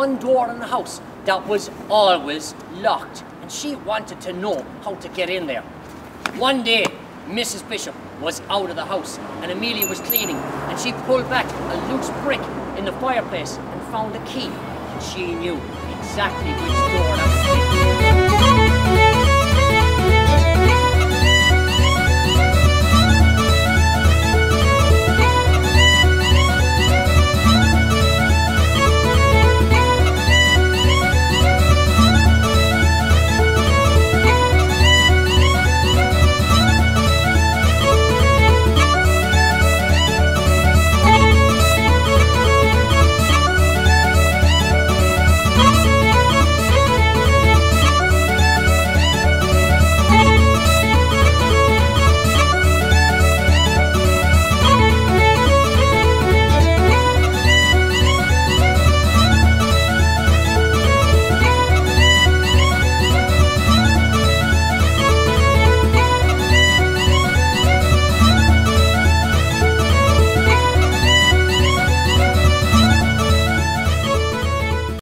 one door in the house that was always locked, and she wanted to know how to get in there. One day, Mrs. Bishop was out of the house, and Amelia was cleaning, and she pulled back a loose brick in the fireplace and found a key. And she knew exactly which door that was in.